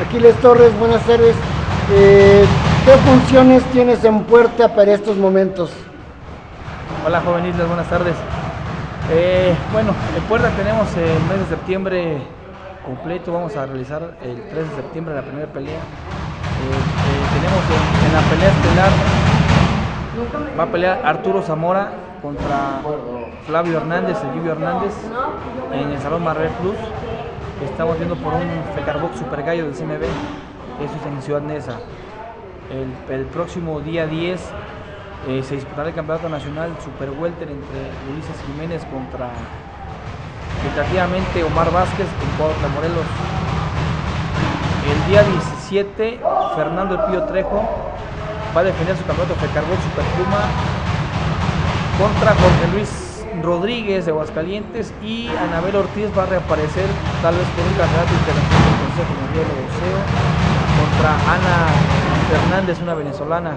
Aquiles Torres, buenas tardes. ¿Qué funciones tienes en puerta para estos momentos? Hola joven Islas, buenas tardes. Bueno, en puerta tenemos el mes de septiembre completo. Vamos a realizar el 3 de septiembre la primera pelea. Tenemos en la pelea estelar, va a pelear Arturo Zamora contra Flavio Hernández, el Lluvio Hernández, en el Salón Marvel Plus. Estamos viendo por un Fecarbox Super Gallo del CMB, eso es en Ciudad Neza. El próximo día 10 se disputará el campeonato nacional Super Welter entre Ulises Jiménez contra, tentativamente, Omar Vázquez en Cuautla, Morelos. El día 17, Fernando El Pío Trejo va a defender su campeonato Fecarbox Super Puma contra Jorge Luis Rodríguez de Aguascalientes, y Anabel Ortiz va a reaparecer tal vez por un campeonato internacional del Consejo Mundial de Boxeo contra Ana Fernández, una venezolana.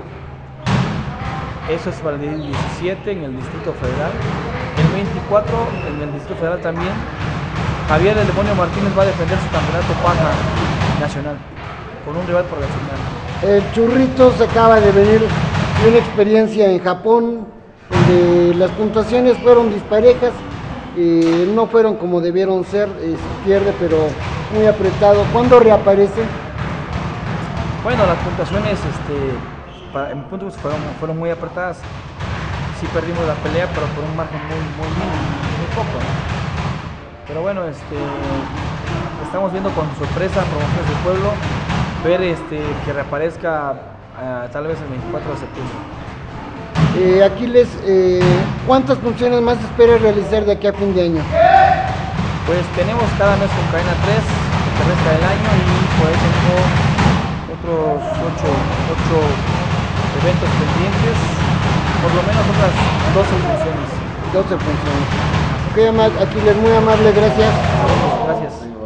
Eso es para el día 17 en el Distrito Federal. El 24 en el Distrito Federal también, Javier El Demonio Martínez va a defender su campeonato PASMA nacional con un rival profesional. El Churritos acaba de venir de una experiencia en Japón donde las puntuaciones fueron disparejas, no fueron como debieron ser, pierde pero muy apretado. ¿Cuándo reaparece? Bueno, las puntuaciones en mi punto de vista fueron muy apretadas. Sí perdimos la pelea, pero por un margen muy poco, ¿no? Pero bueno, estamos viendo con sorpresa Promociones del Pueblo ver que reaparezca tal vez el 24 de septiembre. Aquiles, ¿cuántas funciones más esperas realizar de aquí a fin de año? Pues tenemos cada mes con Cadena 3 que resta del año, y por ahí tengo otros 8 eventos pendientes, por lo menos otras 12 funciones. 12 funciones. Ok, Aquiles, muy amable, gracias. Gracias.